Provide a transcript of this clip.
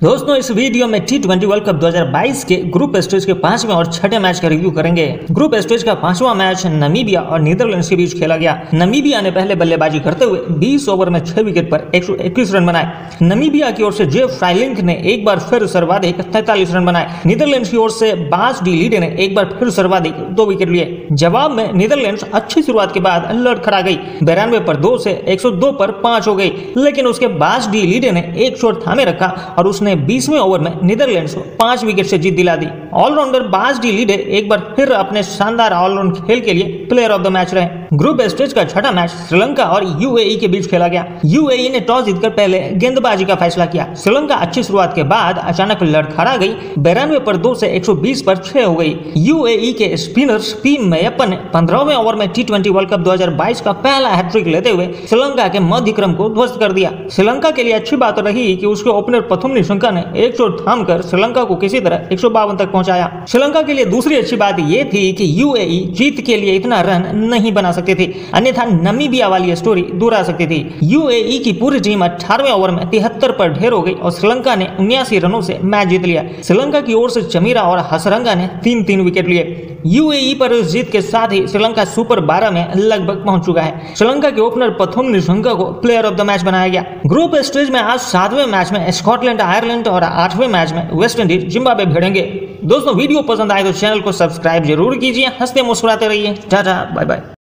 दोस्तों इस वीडियो में T20 वर्ल्ड कप 2022 के ग्रुप स्टेज के 5वें और 6ठे मैच का रिव्यू करेंगे। ग्रुप स्टेज का 5वां मैच नमीबिया और नीदरलैंड्स के बीच खेला गया। नमीबिया ने पहले बल्लेबाजी करते हुए 20 ओवर में 6 विकेट पर 121 रन बनाए। नमीबिया की ओर से जेफ फ्राइलिंक ने एक बार फिर सर्वाधिक 43 रन बनाए। नीदरलैंड्स की ओर से बास डी लीडे ने एक बार फिर सर्वाधिक 2 विकेट लिए। जवाब में नीदरलैंड्स अच्छी शुरुआत के बाद लड़खड़ा गई, 92 पर 2 से 102 पर 5 हो गई, लेकिन उसके बास डी लीडे ने एक शॉट थामे रखा और उसने 20वें ओवर में नीदरलैंड्स को 5 विकेट से जीत दिला दी। ऑलराउंडर बास डी लीडे एक बार फिर अपने शानदार ऑलराउंड खेल के लिए प्लेयर ऑफ द मैच रहे। ग्रुप स्टेज का छठा मैच श्रीलंका और यूएई के बीच खेला गया। यूएई ने टॉस जीतकर पहले गेंदबाजी का फैसला किया। श्रीलंका अच्छी शुरुआत के बाद अचानक लड़खड़ा गई, 92 पर 2 से 120 पर 6 हो गई। यूएई के स्पिनर पी मैयप्पन ने 15वें ओवर में T20 वर्ल्ड कप 2022 का पहला हैट्रिक लेते हुए श्रीलंका के मध्य क्रम को ध्वस्त कर दिया। श्रीलंका के लिए अच्छी बात रही कि उसके ओपनर प्रथम निशंका ने एक शॉट थामकर श्रीलंका को किसी तरह 152 तक पहुंचाया। श्रीलंका के लिए दूसरी अच्छी बात यह थी कि यूएई जीत के लिए इतना रन नहीं बना सकती थी, अन्यथा नमीबिया वाली स्टोरी दोहरा सकती थी। यूएई की पूरी टीम 18वें ओवर में 73 पर ढेर हो गई और श्रीलंका ने 79 रनों से मैच जीत लिया। श्रीलंका की ओर से चमीरा और हसरंगा ने 3-3 विकेट लिए। यूएई पर इस जीत के साथ ही श्रीलंका सुपर 12 में लगभग पहुंच चुका है। श्रीलंका के ओपनर प्रथम निशंका को प्लेयर ऑफ द मैच बनाया गया। ग्रुप स्टेज में आज 7वें मैच में स्कॉटलैंड आयरलैंड और 8वें मैच में वेस्ट इंडीज जिम्बाब्वे भिड़ेंगे। दोस्तों वीडियो पसंद आए तो चैनल को सब्सक्राइब जरूर कीजिए। हंसते मुस्कुराते रहिए। टाटा बाय बाय।